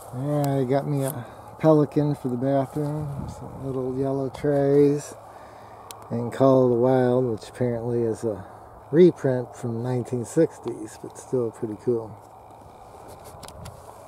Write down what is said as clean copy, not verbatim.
Alright, I got me a Pelican for the bathroom, some little yellow trays, and Call of the Wild, which apparently is a reprint from the 1960s, but still pretty cool.